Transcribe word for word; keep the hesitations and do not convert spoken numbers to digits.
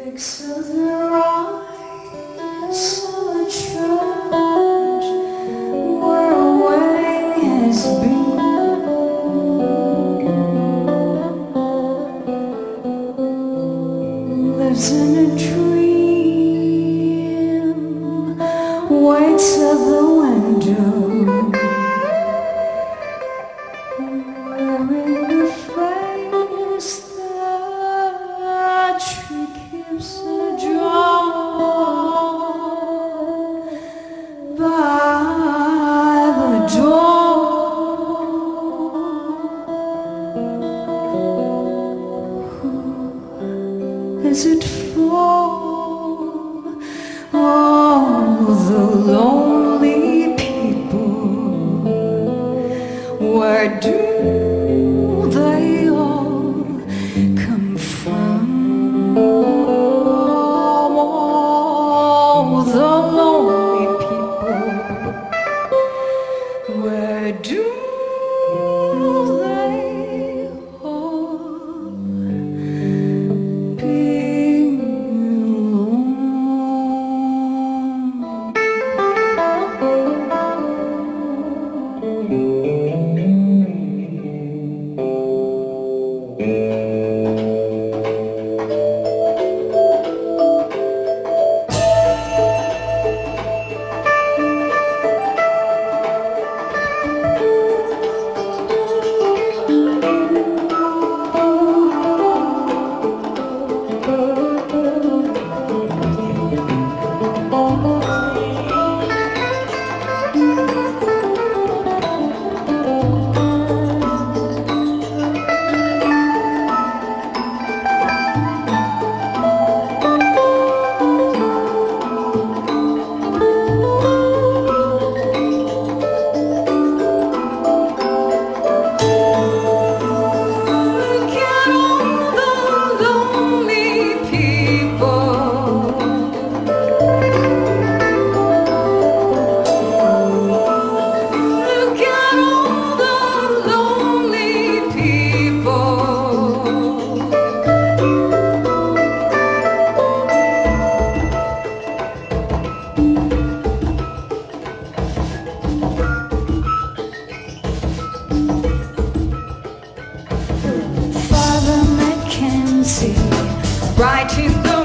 Fixes their eyes on the church where a wedding has been. Lives in a dream, waits at the window, wearing the face that she keeps ajar by the door. Is it for all the lonely people? Where do they all come from? All the lonely people, where do they all belong? Right in the